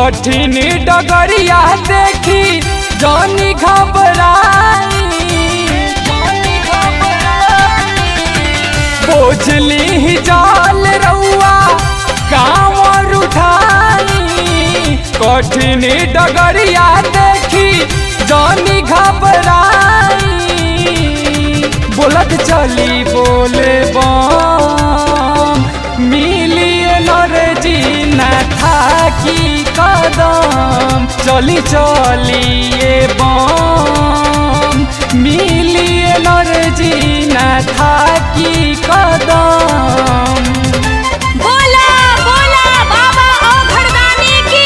कठिन डगरिया देखी जानी घबराई बोझली जाल रउआ कांवर उठाई कठिन डगरिया देखी जानी घबराई बोलत चली बोले बम मिलिए नरजी न थाकी कदम चली चलिए बम मिलिए नरजी न थाकी कदम। बोला बोला बाबा औघड़दानी की।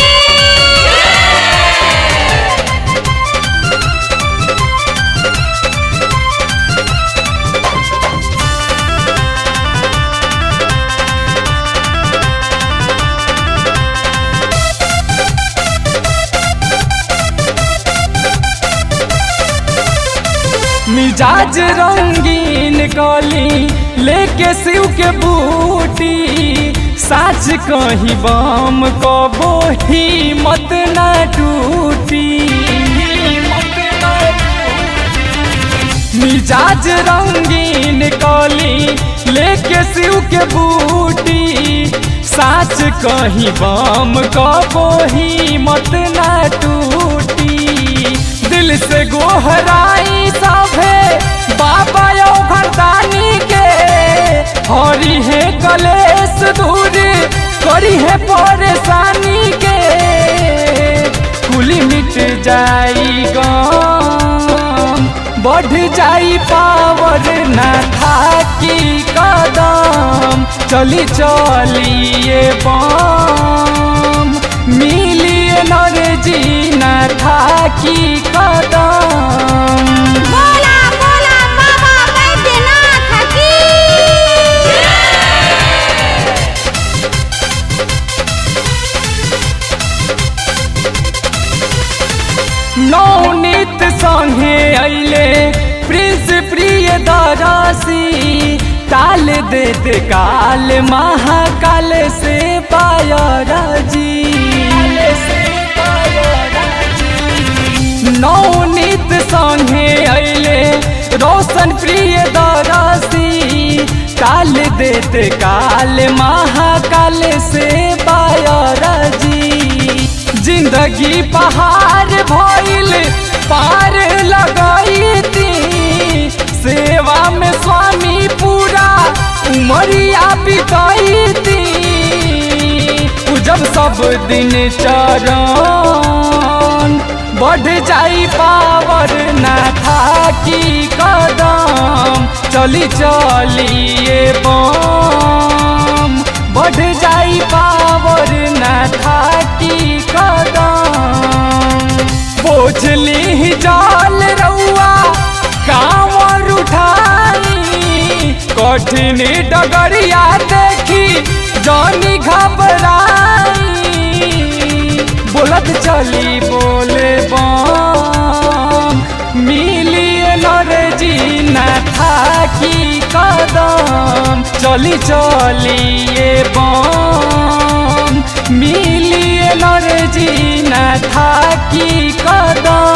मिजाज रंगीन कली लेके शिव के बूटी साच कहीं बम कबो हिम्मत न टूटी मिजाज रंगीन कली लेके शिव के बूटी साच कहीं बम कबो हिम्मत न टूटी दिल से गोहराई सभे बाबा औघड़दानी के हरी है कलेश दूर करी है परेशानी के कुली मिट जाई गम बढ़ जाई पावर ना थाकी कदम चली चलिए बम मिलिए नरजी ना थाकी कदम। बोला बोला बाबा बैद्यनाथ की। नौनीत संगे अइले प्रिंस प्रिय दरसी ताल देते काल महाकाल से पायरजी नौनीत संगे अइले रोशन प्रिय दरसी ताल देते काल महाकाल से पायरजी जिंदगी पहाड़ भइल पार लगैती सेवा में स्वामी पूरा उमरिया बितैती जब सब दिन चरण बढ़ जाई पावर ना थाकी कदम चली चलिए बम बढ़ जाई पावर ना थाकी कदम बोझली जाल रउआ कांवर उठाई कठिन डगरिया देखी जानी घबराई बोलत चली बोले बम मिलिए नरजी न थाकी कदम चली चलिए बम मिलिए नरजी न थाकी कदम।